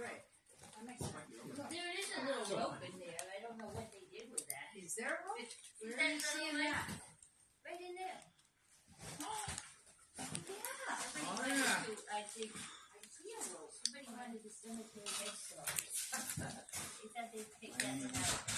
great. That makes sense. There is a little rope in there. I don't know what they did with that. Is there a rope? Where are you seeing that? Right in there. Yeah. I think I see a rope. Somebody wanted the cemetery headstone. They thought they'd pick that out.